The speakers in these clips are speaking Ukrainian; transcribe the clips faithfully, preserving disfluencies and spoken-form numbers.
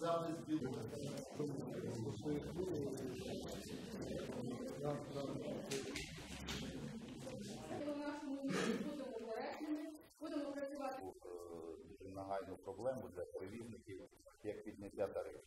Нагальну проблему для перевізників, як підняття тарифів.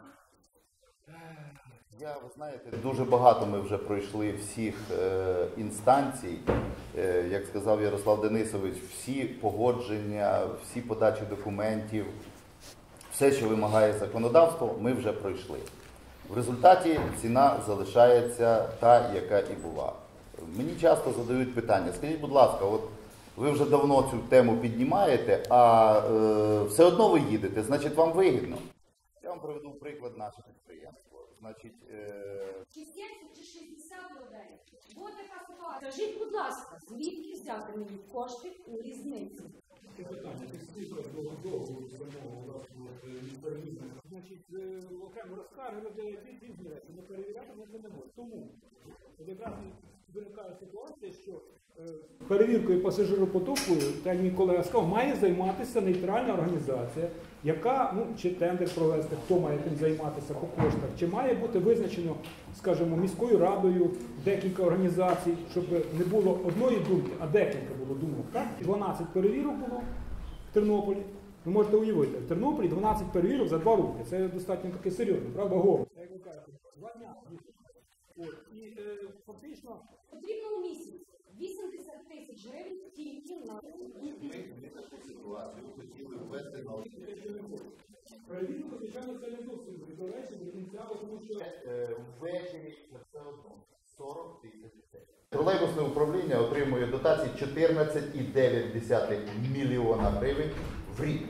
Я, ви знаєте, дуже багато ми вже пройшли всіх е, інстанцій, е, як сказав Ярослав Денисович, всі погодження, всі подачі документів, все, що вимагає законодавство, ми вже пройшли. В результаті ціна залишається та, яка і була. Мені часто задають питання, скажіть, будь ласка, от ви вже давно цю тему піднімаєте, а е, все одно ви їдете, значить вам вигідно. Я вам приведу приклад наше підприємство. Значить, е... чи сімдесят, чи шістдесят людей. Бо така ситуація. Скажіть, будь ласка, звідки взяти мені кошти у різниці? Це питання, ти слухаєш довго-довго замову перевізник. Значить, окремо розкарги людей різні речі, не перевіряти ми це не можемо. Тому якраз виникає ситуація, що перевіркою пасажиропотоку, як мій колега сказав, має займатися нейтральна організація, яка, ну, чи тендер провести, хто має тим займатися по коштах, чи має бути визначено, скажімо, міською радою декілька організацій, щоб не було одної думки, а декілька було думок. Так? дванадцять перевірок було в Тернополі. Ви можете уявити, в Тернополі дванадцять перевірок за два роки. Це достатньо таке серйозно, правда, горо. Як ви кажете, два дня. От. І е, фактично... Потрібно у місяць вісімдесят тисяч гривень тільки на... Ми таку ситуацію хотіли ввести на... Перевірку, звичайно, це не зовсім до речі, до кінця, тому що... Ввечері це все одно сорок тисяч гривень. Тролейбусне управління отримує дотації чотирнадцять цілих дев'ять десятих мільйона гривень в рік.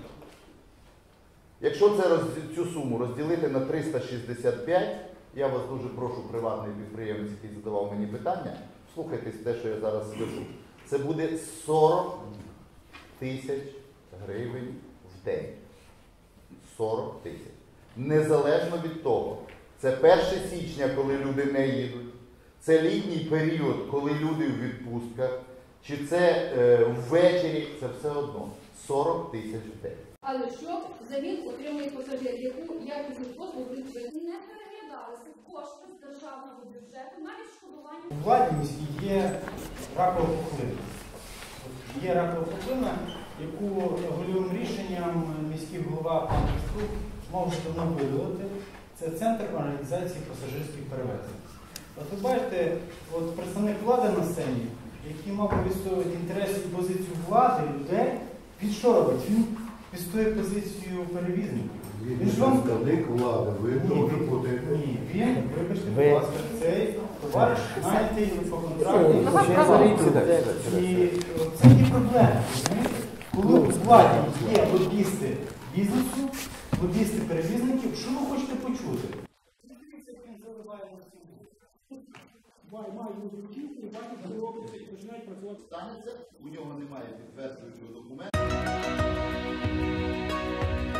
Якщо це, цю суму розділити на триста шістдесят п'ять, я вас дуже прошу, приватний підприємець, який задавав мені питання, слухайтесь те, що я зараз скажу. Це буде сорок тисяч гривень в день. сорок тисяч. Незалежно від того, це перше січня, коли люди не їдуть, це літній період, коли люди в відпустках, чи це е, ввечері, це все одно сорок тисяч в день. Але що взамін отримує пасажир, яку якісну послугу не переглядалися кошти з державного бюджету, навіть шкодування? У владі міській є ракова пухлина. Є ракова пухлина, яку вольовим рішенням міський голова пан Струк може давно видалити. Це центр організації пасажирських перевезень. От ви бачите, от представник влади на сцені, який мав би відстоювати інтереси і позицію влади, людей, він що робить? Він відстоює позицію перевізників. Він ж вам представник влади, ви дуже будете. Ні, він, вибачте, будь ласка, цей товариш, знаєте, по контракту. І це є проблема. Коли у владі є лобісти бізнесу, лобісти перевізників, що ви хочете почути? Має бути вчинки, бачите, що робиться і починають працювати. Станеться, у нього немає підтверджуючого документу.